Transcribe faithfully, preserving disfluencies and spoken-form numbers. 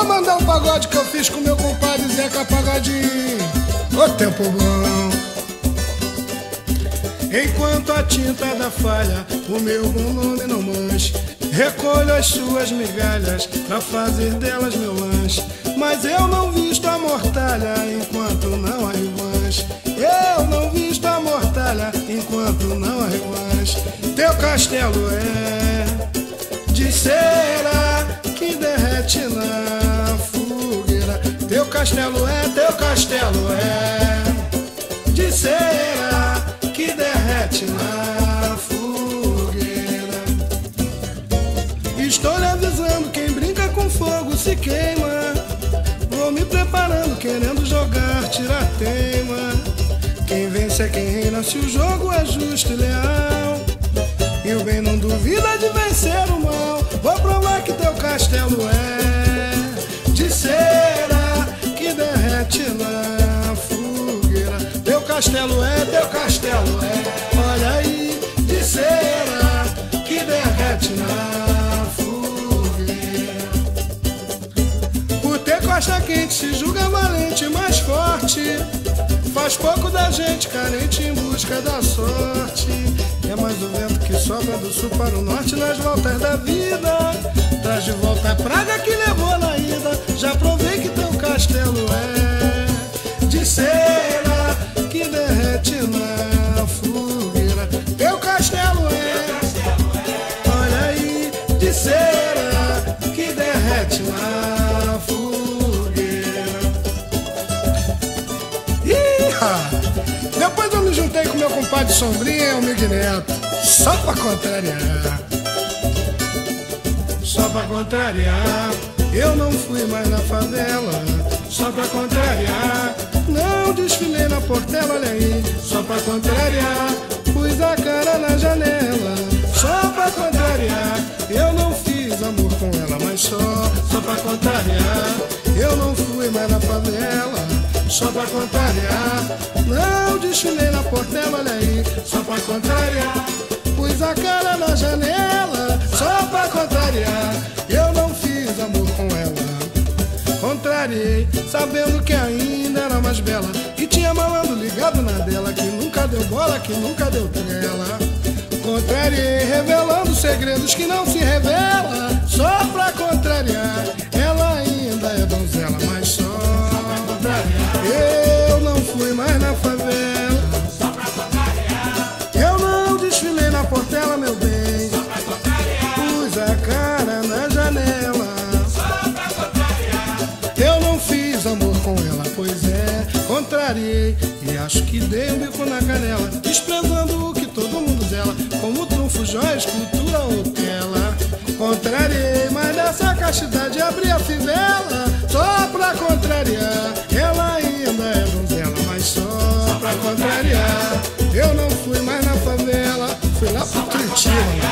Vou mandar um pagode que eu fiz com meu compadre Zeca Pagodinho. Ô tempo bom. Enquanto a tinta da falha o meu bom nome não manche, recolho as suas migalhas pra fazer delas meu lanche. Mas eu não visto a mortalha enquanto não há revanche. Eu não visto a mortalha enquanto não há revanche. Teu castelo é de cera que derrete na fogueira. Teu castelo é, teu castelo é de cera que derrete na fogueira. Estou lhe avisando, quem brinca com fogo se queima. Vou me preparando, querendo jogar, tirar teima. Quem vence é quem reina, se o jogo é justo e leal. E o bem não duvida de vencer o mal. Vou provar que teu castelo é de cera que derrete na fogueira. Teu castelo é, teu castelo é, olha aí, de cera que derrete na fogueira. Por ter costa quente se julga valente, mais forte. Faz pouco da gente carente em busca da sorte. É mais o vento que sopra do sul para o norte nas voltas da vida. Traz de volta a praga que levou na ida. Já provei que teu castelo é de cera que derrete na fogueira. Teu castelo é, olha aí, de cera que derrete na fogueira. Depois eu me juntei com meu compadre Sombrinha, o Miguel Neto, só pra contrariar. Só pra contrariar, eu não fui mais na favela. Só pra contrariar, não desfilei na Portela, olha aí. Só pra contrariar, pus a cara na janela. Só pra contrariar, eu não fiz amor com ela, mas só, só pra contrariar, eu não fui mais na favela. Só pra contrariar, não desfilei na Portela, olha aí. Só pra contrariar, pus a cara na janela. Só pra contrariar, eu não fiz amor com ela. Contrariei, sabendo que ainda era mais bela. E tinha malandro ligado na dela, que nunca deu bola, que nunca deu trela. Contrariei, revelando segredos que não se revela. Só pra contrariar, ela ainda é donzela, mas só pra contrariar, eu não fui mais na favela. Só pra contrariar, eu não desfilei na Portela, meu bem. só pra contrariar, Pus a cara na janela. só pra contrariar, Eu não fiz amor com ela, pois é, contrariei. E acho que dei um bico na canela, desprezando o que todo mundo zela, como trunfo, joia, escultura ou tela. Contrariei, mas dessa castidade abri a fivela. Só pra contrariar, ela ainda é donzela, mas só, só pra contrariar, eu não fui mais na favela. Fui lá pro Curitiba.